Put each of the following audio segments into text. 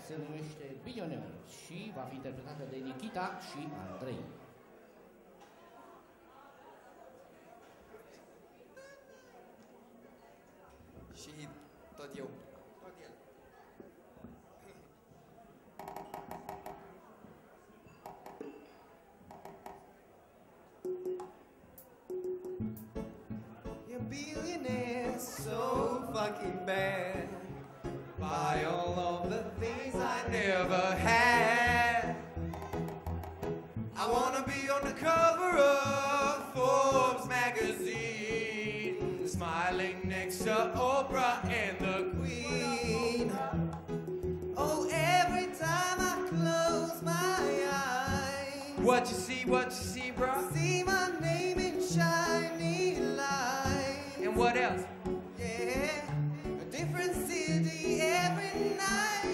se numește Bilioner și va fi interpretată de Nikita și Andrei. Și tot eu. Tot el. You're billionaire, so fucking bad. Buy all of the things I never had. I wanna be on the cover of Forbes magazine, smiling next to Oprah and the Queen. Oh, every time I close my eyes, what you see, bro? See my name in shining lights. And what else? Yeah, a different city every night.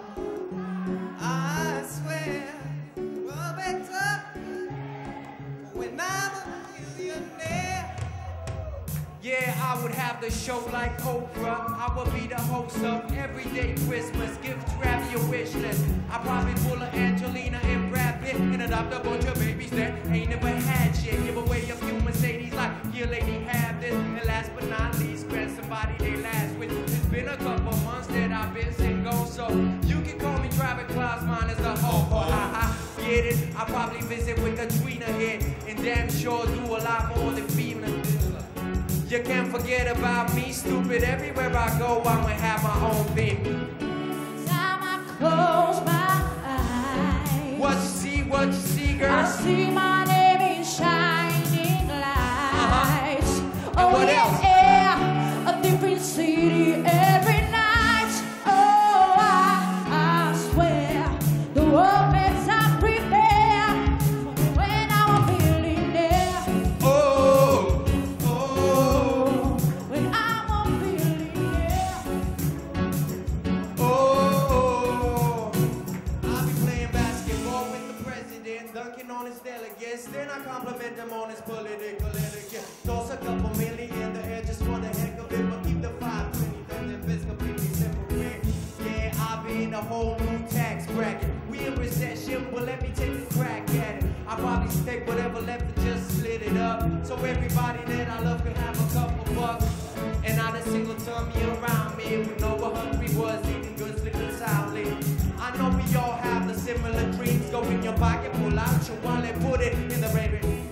I swear, well, better when I'm a millionaire. Yeah, I would have the show like Oprah. I would be the host of Everyday Christmas. Give Travis your wish list. I probably pull a Angelina and Brad Pitt and adopt a bunch of babies that ain't never had shit. Give away a few Mercedes like, here lady, have this. And last but not least, grant somebody they last with. It's been a couple months that I've been sick gone, so you can call me Travis Claus, mine is the ho-ho, ha-ha. Get it? I probably visit with Katrina here, and damn sure do a lot more than female. You can't forget about me, stupid. Everywhere I go, I'ma have my own thing. Time I close my eyes, What you see, girl? I see my name in shining lights. And what else? Yeah, a different city every night. Oh, I swear the world makes I prepare when I'm a billionaire. When I'm a billionaire. I'll be playing basketball with the president, dunking on his delegates. Then I compliment him on his political etiquette. Toss a couple million in the air just for the heck of it, but keep the 520. Then the biz completely separate. Yeah, I'll be in a whole new tax bracket. We in recession, well let me take a crack at it. I probably take whatever left and just split it up, so everybody that I love can have a couple bucks. And not a single tummy around me would know what hungry was, eating good, sleeping soundly. I know we all have the similar dreams. Go in your pocket, pull out your wallet, put it in the red.